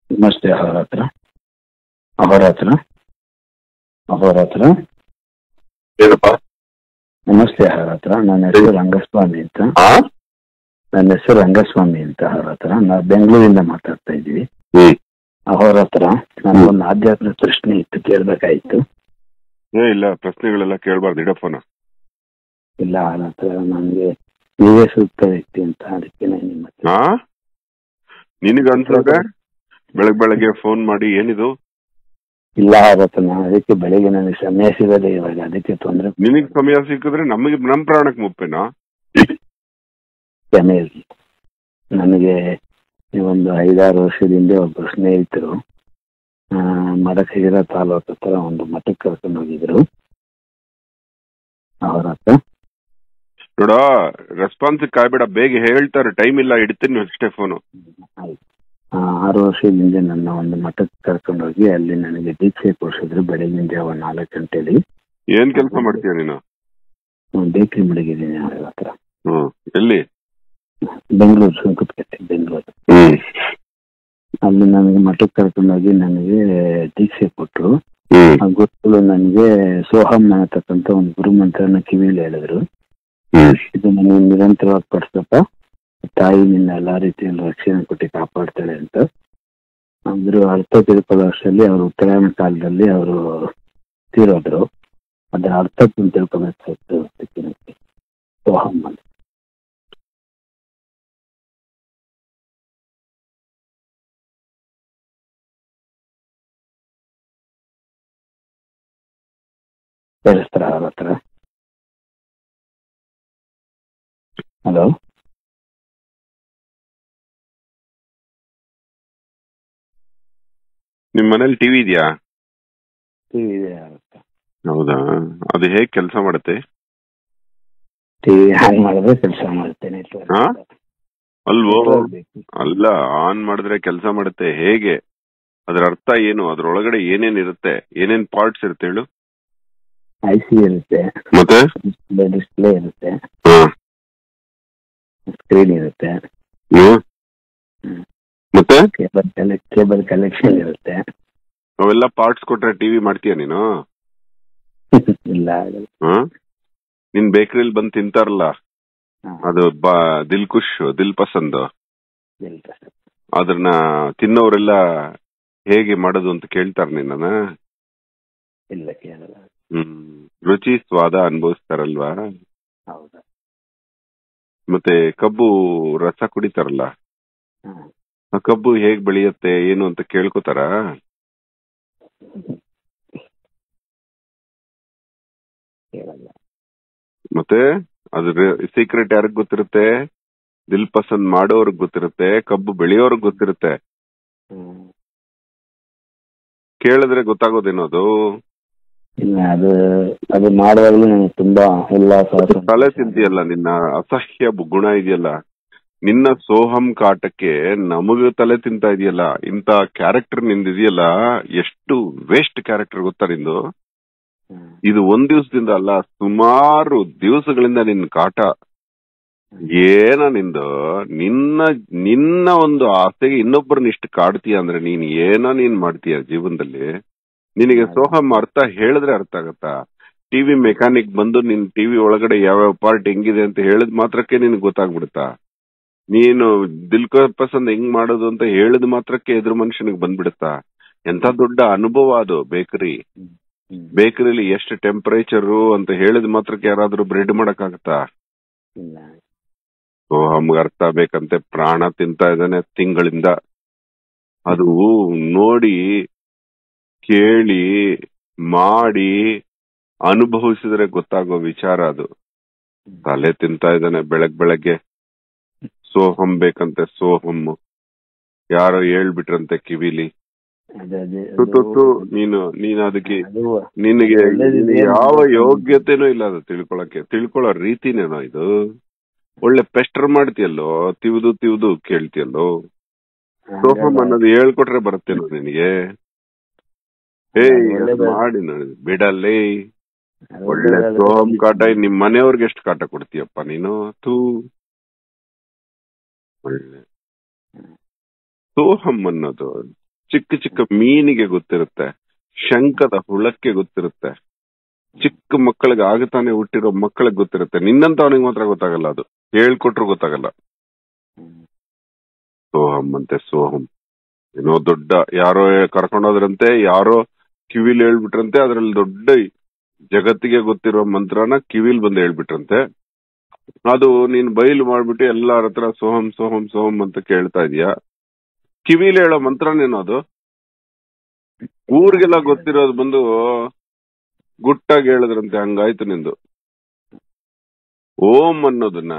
ನಮಸ್ತೆ. ಅಹೋರಾತ್ರ. ಅಹೋರಾತ್ರ. ಅಹೋರಾತ್ರ. ಏನಪ್ಪ? ನಮಸ್ತೆ ಅಹೋರಾತ್ರ. ನನ್ನ ಹೆಸರು ರಂಗಸ್ವಾಮಿ ಅಂತ. ಅಹೋರಾತ್ರ. ನಾವು ಬೆಂಗಳೂರಿಂದ ಮಾತಾಡ್ತಾ ಇದ್ದೀವಿ. ಅಹೋರಾತ್ರ, ನನಗೊಂದು ಆಧ್ಯಾತ್ಮಿಕ ಪ್ರಶ್ನೆ ಇತ್ತು, ಕೇಳಬೇಕಾಯ್ತು. ಇಲ್ಲ, ಪ್ರಶ್ನೆಗಳೆಲ್ಲ ಕೇಳಬಾರ್ದು, ಇಡಫೋನ. ಇಲ್ಲ ಅಹೋರಾತ್ರ, ನನಗೆ ನೀವೇ ಸೂಕ್ತ ವ್ಯಕ್ತಿ ಅಂತ, ಅದಕ್ಕೆ ನಿಮ್ಮ ನಿನಗೆ ಅನ್ಸೋದೆ ಬೆಳಗ್ಗೆ ಫೋನ್ ಮಾಡಿ ಏನಿದು? ಇಲ್ಲ ಅಹೋರಾತ್ರ, ನಾನು ಅದಕ್ಕೆ ಬೆಳಿಗ್ಗೆ ನನಗೆ ಸಮಯ ಸಿಗೋದೇ ಇವಾಗ, ಅದಕ್ಕೆ ತೊಂದರೆ. ನಿನಗೆ ಸಮಯ ಸಿಕ್ಕಿದ್ರೆ ನಮ್ ಪ್ರಾಣಕ್ಕೆ ಮುಪ್ಪೇನಾ? ಸಮಯ ಇರಲಿ. ನನಗೆ ಒಂದು 5-6 ವರ್ಷದಿಂದ ಒಬ್ಬರು ಸ್ನೇಹಿತರು ಮಡಕಗಿರ ತಾಲೂಕು ಹತ್ರ ಒಂದು ಮಠಕ್ಕೆ ಕರ್ಕೊಂಡು ಹೋಗಿದ್ರು. ಅಹೋರಾತ್ರ. ನೋಡ, ರೆಸ್ಪಾನ್ಸ್ ಕಾಯ್ಬೇಡ, ಬೇಗ ಹೇಳ್ತಾರೆ, ಟೈಮ್ ಇಲ್ಲ, ಇಡ್ತೀನಿ ಅಷ್ಟೇ ಫೋನು. 6 ವರ್ಷದಿಂದ ನನ್ನ ಒಂದು ಮಠಕ್ಕೆ ಕರ್ಕೊಂಡು ಹೋಗಿ ಅಲ್ಲಿ ನನಗೆ ದೀಕ್ಷೆ ಕೊಡಿಸಿದ್ರು. ಬೆಳಗಿನ ಜಾವ 4 ಗಂಟೆಲಿ. ಏನ್ ಕೆಲಸ ಮಾಡ್ತೀಯ ನೀನು? ಬೇಕ್ರಿ ಮಡಗಿದ್ದೀನಿ ಅಹೋರಾತ್ರ. ಎಲ್ಲಿ? ಬೆಂಗಳೂರು, ಸುಂಕದಕಟ್ಟೆ, ಬೆಂಗಳೂರು. ಅಲ್ಲಿ ನನಗೆ ಮಠಕ್ಕೆ ಕರ್ಕೊಂಡು ಹೋಗಿ ನನಗೆ ದೀಕ್ಷೆ ಕೊಟ್ಟರು. ಆ ಗುರುಗಳು ನನಗೆ ಸೋಹಂ ಅನ್ನತಕ್ಕಂಥ ಒಂದು ಗುರುಮಂತ್ರನ ಕಿವಿಯಲ್ಲಿ ಹೇಳಿದ್ರು. ಇದು ನನಗೆ ನಿರಂತರವಾಗಿ ಪಡಿಸಪ್ಪ, ತಾಯಿ ನಿನ್ನ ಎಲ್ಲಾ ರೀತಿಯಲ್ಲಿ ರಕ್ಷಣೆ ಕೊಟ್ಟು ಕಾಪಾಡ್ತಾಳೆ ಅಂತ. ಅದ್ರ ಅರ್ಥ ತಿಳ್ಕೊಳ್ಳೋ ವರ್ಷದಲ್ಲಿ ಅವರು ಉತ್ತರಾಯಣ ಕಾಲದಲ್ಲಿ ಅವರು ತೀರೋದ್ರು. ಅದರ ಅರ್ಥ ತಿಳ್ಕೊಬೇಕಾಯ್ತು. ಸೋಹಂ ಅಂತ ಕೇಳಿಸ್ತಾರ ಅವ್ರ ಹತ್ರ? ಹಲೋ, ನಿಮ್ ಮನೇಲಿ ಟಿವಿ ಇದೆಯಾ? ಟಿವಿ ಇದೆ. ಹೌದಾ? ಅದು ಹೇಗ್ ಕೆಲಸ ಮಾಡುತ್ತೆ? ಟಿವಿ ಆನ್ ಮಾಡಿದ್ರೆ ಕೆಲಸ ಮಾಡುತ್ತೇನೆ. ಅಲ್ವೋ? ಅಲ್ಲ, ಆನ್ ಮಾಡಿದ್ರೆ ಕೆಲಸ ಮಾಡುತ್ತೆ. ಹೇಗೆ? ಅದ್ರ ಅರ್ಥ ಏನು? ಅದ್ರೊಳಗಡೆ ಏನೇನ್ ಇರುತ್ತೆ? ಏನೇನ್ ಪಾರ್ಟ್ಸ್ ಇರುತ್ತೆ ಹೇಳು? IC ಇರುತ್ತೆ, ಮತ್ತೆ ಡಿಸ್ಪ್ಲೇ ಇರುತ್ತೆ, ಸ್ಕ್ರೀನ್ ಇರುತ್ತೆ, ಮತ್ತೆ ಕೇಬಲ್ ಕಲೆಕ್ಷನ್ ಇರುತ್ತೆ. ಅವೆಲ್ಲ ಪಾರ್ಟ್ಸ್ ಕೊಟ್ರೆ ಟಿವಿ ಮಾಡ್ತೀಯ ನೀನು? ಇಲ್ಲ. ನಿನ್ ಬೇಕರಿಲಿ ಬಂದು ತಿಂತಾರಲ್ಲ, ಅದು ದಿಲ್ ಪಸಂದ್, ಅದನ್ನ ತಿನ್ನೋರೆಲ್ಲ ಹೇಗೆ ಮಾಡೋದು ಅಂತ ಕೇಳ್ತಾರ ನಿನ್ನ? ಇಲ್ಲ, ಕೇಳಲ್ಲ. ರುಚಿ ಸ್ವಾದ ಅನುಭವಿಸ್ತಾರಲ್ವಾ? ಹೌದಾ? ಮತ್ತೆ ಕಬ್ಬು ರಸ ಕುಡಿತಾರಲ್ಲ, ಆ ಕಬ್ಬು ಹೇಗ್ ಬೆಳೆಯುತ್ತೆ ಏನು ಅಂತ ಕೇಳ್ಕೊತಾರ? ಮತ್ತೆ ಅದ್ರ ಸೀಕ್ರೆಟ್ ಯಾರಿಗ್ ಗೊತ್ತಿರುತ್ತೆ? ದಿಲ್ ಪಸಂದ್ ಮಾಡೋರ್ಗ್ ಗೊತ್ತಿರುತ್ತೆ, ಕಬ್ಬು ಬೆಳೆಯೋರ್ಗ್ ಗೊತ್ತಿರುತ್ತೆ. ಕೇಳಿದ್ರೆ ಗೊತ್ತಾಗೋದೇನೋ ಅದು? ಇಲ್ಲ, ಅದು ಮಾಡುವಾಗಲೂ ನನಗೆ ತುಂಬಾ ತಲೆ ತಿಂತೀಯಲ್ಲ, ನಿನ್ನ ಅಸಹ್ಯ ಗುಣ ಇದೆಯಲ್ಲ, ನಿನ್ನ ಸೋಹಂ ಕಾಟಕ್ಕೆ ನಮಗ ತಲೆ ತಿಂತಾ ಇದೆಯಲ್ಲ. ಇಂತ ಕ್ಯಾರೆಕ್ಟರ್ ನಿಂದಿದೆಯಲ್ಲ, ಎಷ್ಟು ವೇಸ್ಟ್ ಕ್ಯಾರೆಕ್ಟರ್ ಗೊತ್ತಾ ನಿಂದು? ಇದು ಒಂದ್ ದಿವಸದಿಂದ ಅಲ್ಲ, ಸುಮಾರು ದಿವಸಗಳಿಂದ ನಿನ್ನ ಕಾಟ. ಏನ ನಿಂದು? ನಿನ್ನ ಒಂದು ಆಸೆಗೆ ಇನ್ನೊಬ್ಬರನ್ನ ಇಷ್ಟು ಕಾಡ್ತೀಯ ಅಂದ್ರೆ ನೀನ್ ನೀನ್ ಮಾಡ್ತೀಯ ಜೀವನದಲ್ಲಿ? ನಿನಗೆ ಸೋಹಂ ಅರ್ಥ ಹೇಳಿದ್ರೆ ಅರ್ಥ ಆಗತ್ತಾ? ಟಿವಿ ಮೆಕ್ಯಾನಿಕ್ ಬಂದು ನಿನ್ ಟಿವಿ ಒಳಗಡೆ ಯಾವ್ಯಾವ ಪಾರ್ಟ್ ಹೆಂಗಿದೆ ಅಂತ ಹೇಳಿದ್ ಮಾತ್ರಕ್ಕೆ ನಿನ್ಗೆ ಗೊತ್ತಾಗ್ಬಿಡುತ್ತಾ? ನೀನು ದಿಲ್ ಪಸಂದ್ ಹೆಂಗ್ ಮಾಡೋದು ಅಂತ ಹೇಳಿದ ಮಾತ್ರಕ್ಕೆ ಎದುರು ಮನುಷ್ಯನಿಗೆ ಬಂದ್ಬಿಡುತ್ತಾ? ಎಂತ ದೊಡ್ಡ ಅನುಭವ ಅದು. ಬೇಕರಿಲಿ ಎಷ್ಟು ಟೆಂಪರೇಚರು ಅಂತ ಹೇಳಿದ ಮಾತ್ರಕ್ಕೆ ಯಾರಾದ್ರೂ ಬ್ರೆಡ್ ಮಾಡಕ್ಕಾಗತ್ತಾ? ಸೋಹಮ್ಗೆ ಅರ್ಥ ಬೇಕಂತೆ, ಪ್ರಾಣ ತಿಂತಾ ಇದ್ದಾನೆ ತಿಂಗಳಿಂದ. ಅದು ನೋಡಿ, ಕೇಳಿ, ಮಾಡಿ, ಅನುಭವಿಸಿದ್ರೆ ಗೊತ್ತಾಗೋ ವಿಚಾರ ಅದು. ತಲೆ ತಿಂತಾ ಇದ್ದಾನೆ ಬೆಳಗ್ಗೆ. ಸೋಹಂ ಬೇಕಂತೆ, ಸೋಹಂ ಯಾರೋ ಹೇಳ್ಬಿಟ್ರಂತೆ ಕಿವಿಲಿ. ನೀನು ಅದಕ್ಕೆ ನಿನಗೆ ಯಾವ ಯೋಗ್ಯತೆನೂ ಇಲ್ಲ ಅದು ತಿಳ್ಕೊಳ್ಳೋ ರೀತಿನೇನೋ ಇದು. ಒಳ್ಳೆ ಪೆಸ್ಟರ್ ಮಾಡ್ತೀಯಲ್ಲೋ, ತಿವ್ದು ಕೇಳ್ತೀಯಲ್ಲೋ. ಸೋಹಂ ಅನ್ನೋದು ಹೇಳ್ಕೊಟ್ರೆ ಬರುತ್ತೇನೋ ನಿನಗೆ? ಮಾಡಿ ಬಿಡಲ್ಲೇ. ಒಳ್ಳೆ ಸೋಹಂ ಕಾಟ. ನಿಮ್ ಮನೆಯವ್ರಿಗೆ ಎಷ್ಟು ಕಾಟ ಕೊಡ್ತೀಯಪ್ಪ ನೀನು? ಒಳ್ಳೆ ಸೋಹಂ ಅನ್ನೋದು ಚಿಕ್ಕ ಚಿಕ್ಕ ಮೀನಿಗೆ ಗೊತ್ತಿರುತ್ತೆ, ಶಂಕದ ಹುಳಕ್ಕೆ ಗೊತ್ತಿರುತ್ತೆ, ಚಿಕ್ಕ ಮಕ್ಕಳಿಗೆ ಆಗತಾನೆ ಹುಟ್ಟಿರೋ ಮಕ್ಕಳಿಗೆ ಗೊತ್ತಿರುತ್ತೆ. ನಿನ್ನಂತ ಅವನಿಗೆ ಮಾತ್ರ ಗೊತ್ತಾಗಲ್ಲ, ಅದು ಹೇಳ್ಕೊಟ್ರು ಗೊತ್ತಾಗಲ್ಲ. ಸೋಹಂ ಅಂತೆ ಸೋಹಂ. ಏನೋ ದೊಡ್ಡ ಯಾರೋ ಕರ್ಕೊಂಡೋದ್ರಂತೆ, ಯಾರೋ ಕಿವಿಲ್ ಹೇಳ್ಬಿಟ್ರಂತೆ, ಅದ್ರಲ್ಲಿ ದೊಡ್ಡ ಜಗತ್ತಿಗೆ ಗೊತ್ತಿರೋ ಮಂತ್ರನ ಕಿವಿಲ್ ಬಂದು ಹೇಳ್ಬಿಟ್ರಂತೆ. ಅದು ನೀನ್ ಬಯಲು ಮಾಡ್ಬಿಟ್ಟು ಎಲ್ಲಾರ ಹತ್ರ ಸೋಹಂ ಸೋಹಂ ಸೋಹಂ ಅಂತ ಕೇಳ್ತಾ ಇದೀಯಾ. ಕಿವಿಲ್ ಹೇಳೋ ಮಂತ್ರನೇನೋ ಅದು. ಊರಿಗೆಲ್ಲ ಗೊತ್ತಿರೋದು ಬಂದು ಗುಟ್ಟಾಗಿ ಹೇಳಿದ್ರಂತೆ, ಹಂಗಾಯ್ತು ನಿಂದು. ಓಂ ಅನ್ನೋದನ್ನ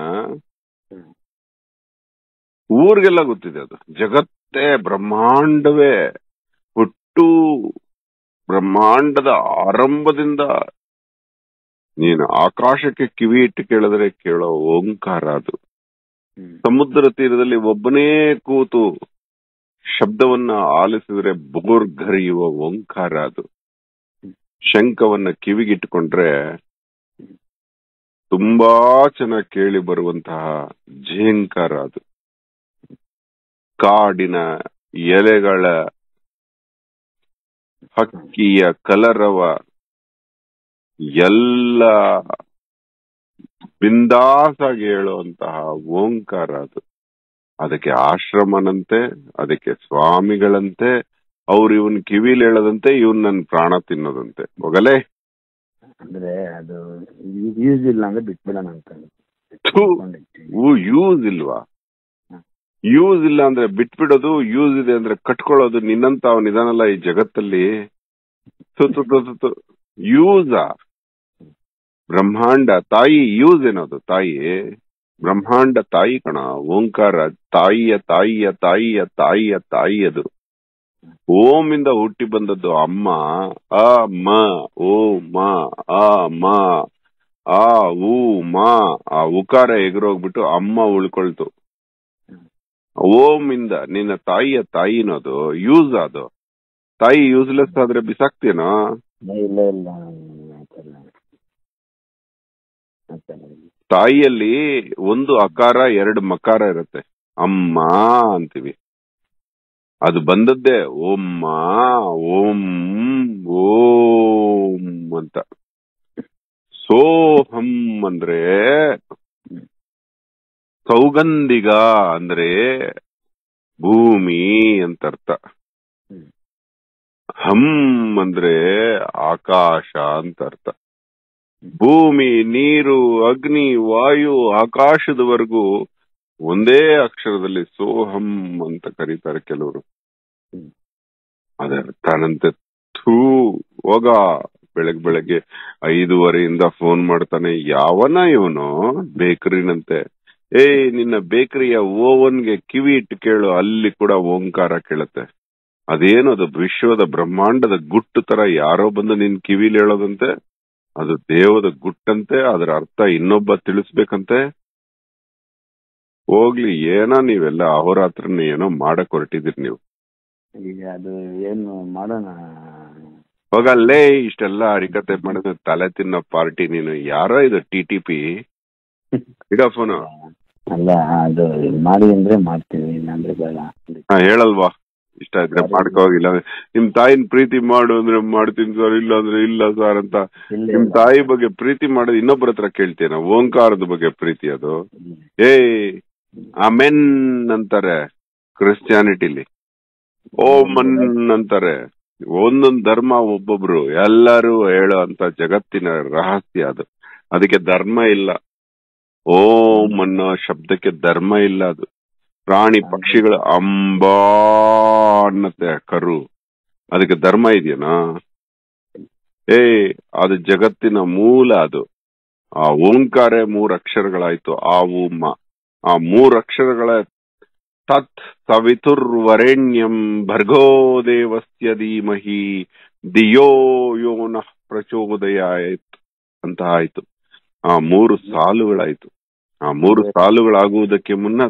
ಊರಿಗೆಲ್ಲ ಗೊತ್ತಿದೆ, ಅದು ಜಗತ್ತೇ, ಬ್ರಹ್ಮಾಂಡವೇ ಹುಟ್ಟು ಬ್ರಹ್ಮಾಂಡದ ಆರಂಭದಿಂದ ನೀನು ಆಕಾಶಕ್ಕೆ ಕಿವಿ ಇಟ್ಟು ಕೇಳಿದ್ರೆ ಕೇಳೋ ಓಂಕಾರ ಅದು. ಸಮುದ್ರ ತೀರದಲ್ಲಿ ಒಬ್ಬನೇ ಕೂತು ಶಬ್ದವನ್ನ ಆಲಿಸಿದ್ರೆ ಬೋರ್ಗರಿಯುವ ಓಂಕಾರ ಅದು. ಶಂಖವನ್ನ ಕಿವಿಗಿಟ್ಟುಕೊಂಡ್ರೆ ತುಂಬಾ ಚೆನ್ನಾಗಿ ಕೇಳಿ ಬರುವಂತಹ ಝೇಂಕಾರ ಅದು. ಕಾಡಿನ ಎಲೆಗಳ ಹಕ್ಕಿಯ ಕಲರವ ಎಲ್ಲ ಬಿಂದಾಸಾಗಿ ಹೇಳುವಂತಹ ಓಂಕಾರ ಅದು. ಅದಕ್ಕೆ ಆಶ್ರಮನಂತೆ, ಅದಕ್ಕೆ ಸ್ವಾಮಿಗಳಂತೆ, ಅವ್ರು ಇವನ್ ಕಿವಿಲ್ ಹೇಳದಂತೆ, ಇವನ್ ನನ್ ಪ್ರಾಣ ತಿನ್ನೋದಂತೆ. ಹೋಗಲೇ ಅಂದ್ರೆ ಅದು ಯೂಸ್ ಇಲ್ಲ ಅಂದ್ರೆ ಬಿಟ್ಬಿಡೋಣ ಅಂತ. ಯೂಸ್ ಇಲ್ವಾ? ಯೂಸ್ ಇಲ್ಲ ಅಂದ್ರೆ ಬಿಟ್ಬಿಡೋದು, ಯೂಸ್ ಇದೆ ಅಂದ್ರೆ ಕಟ್ಕೊಳ್ಳೋದು. ನಿನ್ನಂತ ಅವನಿದಾನಲ್ಲ ಈ ಜಗತ್ತಲ್ಲಿ. ಯೂಸಾ? ಬ್ರಹ್ಮಾಂಡ ತಾಯಿ ಯೂಸ್ ಏನದು? ತಾಯಿ ಬ್ರಹ್ಮಾಂಡ ತಾಯಿ ಕಣ. ಓಂಕಾರ ತಾಯಿಯ ತಾಯಿಯ ತಾಯಿಯ ತಾಯಿಯ ತಾಯಿ ಅದು. ಓಮಿಂದ ಹುಟ್ಟಿ ಬಂದದ್ದು ಅಮ್ಮ. ಅ ಮ ಓ ಮ ಆ ಮ ಆ ಉ ಮ. ಆ ಉಕಾರ ಎಗರೋಗ್ಬಿಟ್ಟು ಅಮ್ಮ ಉಳ್ಕೊಳ್ತು. ಓಮಿಂದ ನಿನ್ನ ತಾಯಿಯ ತಾಯಿನದು. ಯೂಸ್ ಅದು. ತಾಯಿ ಯೂಸ್ಲೆಸ್ ಆದ್ರೆ ಬಿಸಾಕ್ತೇನೋ? ಇಲ್ಲ ಇಲ್ಲ, ತಾಯಿಯಲ್ಲಿ ಒಂದು ಅಕಾರ ಎರಡು ಮಕಾರ ಇರುತ್ತೆ. ಅಮ್ಮ ಅಂತೀವಿ, ಅದು ಬಂದದ್ದೇ ಓಮ್ಮ ಓಂ ಓಂ ಅಂತ. ಸೋಹಂ ಅಂದ್ರೆ ಸೌಗಂಧಿಗ ಅಂದ್ರೆ ಭೂಮಿ ಅಂತ ಅರ್ಥ. ಹಂ ಅಂದ್ರೆ ಆಕಾಶ ಅಂತ ಅರ್ಥ. ಭೂಮಿ, ನೀರು, ಅಗ್ನಿ, ವಾಯು, ಆಕಾಶದವರೆಗೂ ಒಂದೇ ಅಕ್ಷರದಲ್ಲಿ ಸೋಹಂ ಅಂತ ಕರೀತಾರೆ ಕೆಲವರು. ಅದರ್ಥನಂತೆ ಥೂ ಹೋಗ. ಬೆಳಗ್ಗೆ 5:30 ಫೋನ್ ಮಾಡ್ತಾನೆ. ಯಾವನ ಇವನು? ಬೇಕರಿನಂತೆ. ನಿನ್ನ ಬೇಕರಿಯ ಓವನ್ಗೆ ಕಿವಿ ಇಟ್ಟು ಕೇಳು, ಅಲ್ಲಿ ಕೂಡ ಓಂಕಾರ ಕೇಳುತ್ತೆ. ಅದೇನು ಅದು? ವಿಶ್ವದ ಬ್ರಹ್ಮಾಂಡದ ಗುಟ್ಟು ತರ ಯಾರೋ ಬಂದು ನಿನ್ ಕಿವಿಲಿ ಹೇಳೋದಂತೆ. ಅದು ದೇವದ ಗುಟ್ಟಂತೆ, ಅದರ ಅರ್ಥ ಇನ್ನೊಬ್ಬ ತಿಳಿಸ್ಬೇಕಂತೆ. ಹೋಗ್ಲಿ, ಏನೋ ನೀವೆಲ್ಲ ಅಹೋರಾತ್ರನ ಏನೋ ಮಾಡಕ್ ಹೊರಟಿದ್ದೀರಿ ನೀವು. ಈಗ ಅದು ಏನು ಮಾಡೋಣ? ಹೋಗಲ್ಲೇ, ಇಷ್ಟೆಲ್ಲ ಹರಿಕತೆ ಮಾಡಿದ್ರೆ ತಲೆ ತಿನ್ನೋ ಪಾರ್ಟಿ ನೀನು. ಯಾರೋ ಇದು TTP? ಇಡ ಫೋನು. ಅಲ್ಲ, ಅದು ಮಾಡಿ ಅಂದ್ರೆ ಮಾಡ್ತೀವಿ, ಇಲ್ಲಾಂದ್ರೆ ಬೇಡ. ಹೇಳಲ್ವಾ? ಇಷ್ಟ ಇದ್ರೆ ಮಾಡ್ಕೋಗಿಲ್ಲ. ನಿಮ್ ತಾಯಿನ ಪ್ರೀತಿ ಮಾಡು ಅಂದ್ರೆ ಮಾಡ್ತೀನಿ ಸರ್, ಇಲ್ಲ ಅಂದ್ರೆ ಇಲ್ಲ ಸರ್ ಅಂತ. ನಿಮ್ ತಾಯಿ ಬಗ್ಗೆ ಪ್ರೀತಿ ಮಾಡೋದು ಇನ್ನೊಬ್ಬರ ಹತ್ರ ಕೇಳ್ತೇನ? ಓಂಕಾರದ ಬಗ್ಗೆ ಪ್ರೀತಿ ಅದು. ಆಮೆನ್ ಅಂತಾರೆ ಕ್ರಿಶ್ಚಿಯಾನಿಟಿಲಿ, ಓಮನ್ ಅಂತಾರೆ. ಒಂದೊಂದು ಧರ್ಮ ಒಬ್ಬೊಬ್ರು, ಎಲ್ಲರೂ ಹೇಳೋ ಅಂತ ಜಗತ್ತಿನ ರಹಸ್ಯ ಅದು. ಅದಕ್ಕೆ ಧರ್ಮ ಇಲ್ಲ. ಓಂ ಅನ್ನೋ ಶಬ್ದಕ್ಕೆ ಧರ್ಮ ಇಲ್ಲ. ಅದು ಪ್ರಾಣಿ ಪಕ್ಷಿಗಳು ಅಂಬಾ ಅನ್ನತ್ತೆ ಕರು, ಅದಕ್ಕೆ ಧರ್ಮ ಇದೆಯೇನಾ? ಅದು ಜಗತ್ತಿನ ಮೂಲ. ಅದು ಆ ಓಂಕಾರ 3 ಅಕ್ಷರಗಳಾಯ್ತು. ಆ ಉಮ್ಮ, ಆ 3 ಅಕ್ಷರಗಳ ತತ್ ಸವಿತುರ್ವರೆಣ್ಯಂ ಭರ್ಗೋ ದೇವಸ್ಯ ಧೀಮಹಿ ಧಿಯೋ ಯೋ ನಃ ಪ್ರಚೋದಯಾತ್ ಅಂತ ಆಯ್ತು. ಆ 3 ಸಾಲುಗಳಾಯ್ತು. ಆ 3 ಸಾಲುಗಳಾಗುವುದಕ್ಕೆ ಮುನ್ನ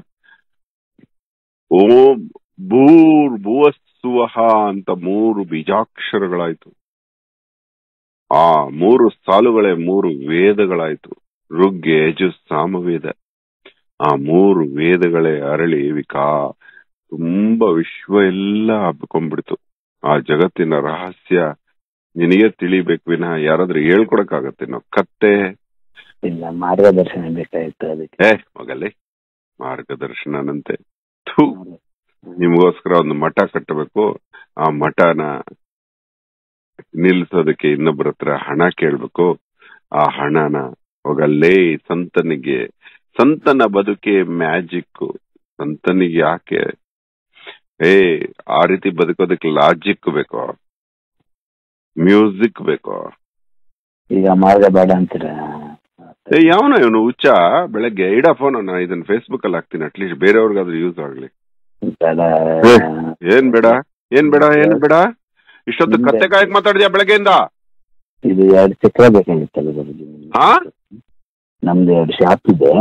ಓಂ ಭೂರ್ ಭುವಸ್ಸುವಹ ಅಂತ 3 ಬೀಜಾಕ್ಷರಗಳಾಯ್ತು. ಆ 3 ಸಾಲುಗಳೇ 3 ವೇದಗಳಾಯ್ತು. ಋಗ್ ಯಜುಸ್ ಸಾಮವೇದ. ಆ 3 ವೇದಗಳೇ ಅರಳಿ ತುಂಬಾ ವಿಶ್ವ ಎಲ್ಲ ಹಬ್ಕೊಂಡ್ಬಿಡ್ತು. ಆ ಜಗತ್ತಿನ ರಹಸ್ಯ ನಿನಗೆ ತಿಳಿಬೇಕು ವಿನಃ ಯಾರಾದ್ರೂ ಹೇಳ್ಕೊಡಕ್ಕಾಗತ್ತೇನೋ. ಕತ್ತೆ ಇಲ್ಲ, ಮಾರ್ಗದರ್ಶನ ಬೇಕಾಗಿತ್ತು ಅದಕ್ಕೆ. ಮಗಲ್ಲಿ ಮಾರ್ಗದರ್ಶನನಂತೆ. ನಿಮಗೋಸ್ಕರ ಒಂದು ಮಠ ಕಟ್ಟಬೇಕು. ಆ ಮಠನ ನಿಲ್ಸೋದಕ್ಕೆ ಇನ್ನೊಬ್ಬರ ಹತ್ರ ಹಣ ಕೇಳ್ಬೇಕು. ಆ ಹಣನ ಹೋಗಲ್ಲೇ ಸಂತನ ಬದುಕೆ ಮ್ಯಾಜಿಕ್. ಸಂತನಿಗೆ ಯಾಕೆ ಆ ರೀತಿ ಬದುಕೋದಕ್ಕೆ ಲಾಜಿಕ್ ಬೇಕೋ, ಮ್ಯೂಸಿಕ್ ಬೇಕೋ? ಈಗ ಮಾರ್ಗ ಬೇಡ ಅಂತೀರ? ಯಾವನ ಇವನು ಹುಚ್ಚ? ಬೆಳಗ್ಗೆ ಇಡ ಫೋನ್, ನಾನು ಇದನ್ನ ಫೇಸ್ಬುಕ್ ಅಲ್ಲಿ ಹಾಕ್ತೀನಿ, ಅಟ್ಲೀಸ್ಟ್ ಬೇರೆಯವ್ರಿಗಾದ್ರೂ ಯೂಸ್ ಆಗ್ಲಿ. ಏನ್ ಬೇಡ ಏನ್ ಬೇಡ ಏನ್ ಬೇಡ? ಇಷ್ಟೊತ್ತು ಕತ್ತೆ ಕಾಯಕ್ ಮಾತಾಡಿದ್ಯಾ ಬೆಳಗ್ಗೆಯಿಂದ? ಇದು 2 ಚಕ್ರ ಬೇಕಾಗಿತ್ತಲ್ಲ ಗುರುಜಿ. ನಮ್ದು 2 ಶಾಪ್ ಇದೆ.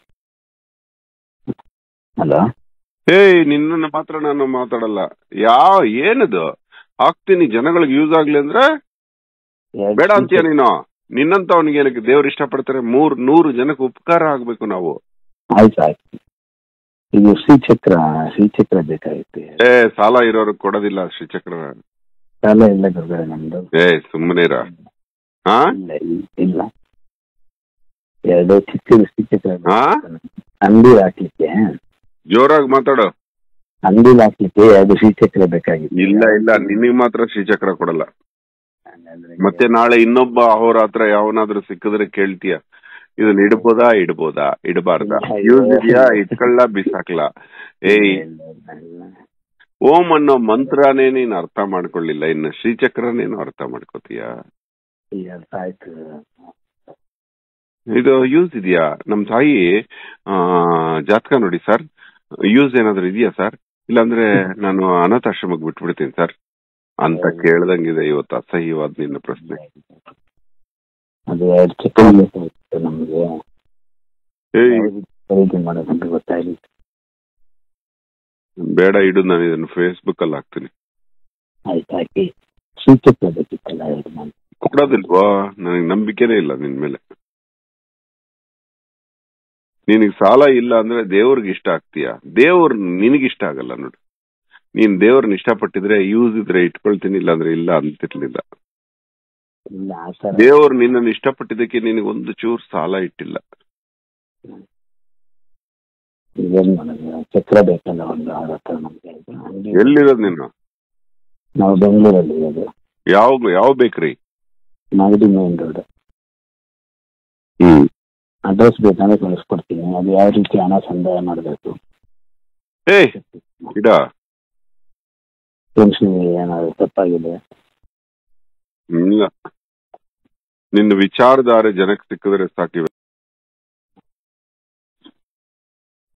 ಹಲೋ, ನಿನ್ನ ಮಾತ್ರ ನಾನು ಮಾತಾಡಲ್ಲ. ಏನದು ಹಾಕ್ತೀನಿ ಜನಗಳಿಗೆ ಯೂಸ್ ಆಗ್ಲಿ ಅಂದ್ರೆ ಬೇಡ ಅಂತೀಯ ನೀನು? ನಿನ್ನಂತ ಅವನಿಗೆ ಏನಕ್ಕೆ ದೇವ್ರು ಇಷ್ಟಪಡ್ತಾರೆ? 100 ಜನಕ್ಕೆ ಉಪಕಾರ ಆಗ್ಬೇಕು ನಾವು. ಆಯ್ತು. ಇದು ಶ್ರೀಚಕ್ರ ಬೇಕಾಗಿತ್ತು. ಸಾಲ ಇರೋರು ಕೊಡೋದಿಲ್ಲ ಶ್ರೀಚಕ್ರ. ಸಾಲ ಇಲ್ಲ ಗುರುಗಳೇ ನಮ್ದು. ಸುಮ್ಮನಿರ. ಇಲ್ಲ, 2 ಚಿಕ್ಕ ಶ್ರೀಚಕ್ರ ಅಂಗಡಿ ಹಾಕ್ಲಿಕ್ಕೆ. ಜೋರಾಗಿ ಮಾತಾಡೋ. ಅಂಗಡಿ ಹಾಕ್ಲಿಕ್ಕೆ 2 ಶ್ರೀಚಕ್ರ ಬೇಕಾಗಿತ್ತು. ಇಲ್ಲ, ನಿನಗ್ ಮಾತ್ರ ಶ್ರೀಚಕ್ರ ಕೊಡಲ್ಲ. ಮತ್ತೆ ನಾಳೆ ಇನ್ನೊಬ್ಬ ಅಹೋರಾತ್ರ ಯಾವನಾದ್ರೂ ಸಿಕ್ಕಿದ್ರೆ ಕೇಳ್ತೀಯ, ಇದನ್ನ ಇಡಬಾರ್ದ? ಯೂಸ್ ಇದೆಯಾ? ಇಟ್ಕೊಳ್ಳ ಬಿಸಾಕ್ಲ? ಓಂ ಅನ್ನೋ ಮಂತ್ರನೇ ನೀನ್ ಅರ್ಥ ಮಾಡ್ಕೊಳ್ಳಿಲ್ಲ, ಇನ್ನು ಶ್ರೀಚಕ್ರನೇನು ಅರ್ಥ ಮಾಡ್ಕೋತೀಯ? ಇದು ಯೂಸ್ ಇದೆಯಾ? ನಮ್ ತಾಯಿ ಜಾತಕ ನೋಡಿ ಸರ್, ಯೂಸ್ ಏನಾದ್ರು ಇದೆಯಾ ಸರ್? ಇಲ್ಲಾಂದ್ರೆ ನಾನು ಅನಾಥಾಶ್ರಮಕ್ಕೆ ಬಿಟ್ಬಿಡ್ತೀನಿ ಸರ್ ಅಂತ ಕೇಳ್ದಂಗಿದೆ ಇವತ್ತು. ಅಸಹ್ಯವಾದ ನಿನ್ನ ಪ್ರಶ್ನೆ. ಅದು 2 ಚಕ್ರ ಬೇಕಾಗಿತ್ತು ನಮ್ಗೆ. ಖರೀದಿ ಮಾಡೋದಂತ ಗೊತ್ತಾಗಲಿ. ಬೇಡ, ಇಡು, ನಾನು ಇದನ್ನು ಫೇಸ್ಬುಕ್ ಅಲ್ಲಿ ಹಾಕ್ತೀನಿ. ಆಯ್ತು, ಹಾಕಿ. ಶ್ರೀಚಕ್ರ ಬೇಕಿತ್ತಲ್ಲ? ಕೊಡೋದಿಲ್ವಾ? ನನಗೆ ನಂಬಿಕೆನೇ ಇಲ್ಲ ನಿನ್ ಮೇಲೆ. ನಿನಗ್ ಸಾಲ ಇಲ್ಲ ಅಂದ್ರೆ ದೇವ್ರಿಗೆ ಇಷ್ಟ ಆಗ್ತೀಯ? ದೇವ್ರ ನಿನಗಿಷ್ಟ ಆಗಲ್ಲ ನೋಡು. ನೀನ್ ದೇವ್ರನ್ನ ಇಷ್ಟಪಟ್ಟಿದ್ರೆ ಯೂಸ್ ಇದ್ರೆ ಇಟ್ಕೊಳ್ತೀನಿ, ಇಲ್ಲ ಅಂದ್ರೆ ಇಲ್ಲ ಅಂತಿರ್ಲಿಲ್ಲ. ದೇವ್ರು ನಿನ್ನನ್ನು ಇಷ್ಟಪಟ್ಟಿದ್ದಕ್ಕೆ ನಿನಗೆ ಒಂದು ಚೂರು ಸಾಲ ಇಟ್ಟಿಲ್ಲ. ಚಕ್ರ ಬೇಕಲ್ಲ ಒಂದು. ಎಲ್ಲಿರೋದು ನೀನು? ನಾವು ಬೆಂಗಳೂರಲ್ಲಿ ಇರೋದು. ಯಾವ ಬೇಕ್ರಿ? Magadi main road. ಅಡ್ರೆಸ್ ಬೇಕಂದ್ರೆ ಕಳಿಸ್ಕೊಡ್ತೀನಿ. ಅದು ಯಾವ ರೀತಿ ಹಣ ಸಂದಾಯ ಮಾಡಬೇಕು? ಏನಾದ್ರು ತಪ್ಪಾಗಿದೆ? ಇಲ್ಲ, ನಿನ್ನ ವಿಚಾರಧಾರೆ ಜನಕ್ಕೆ ಸಿಕ್ಕಿದ್ರೆ ಸಾಕಿವೆ.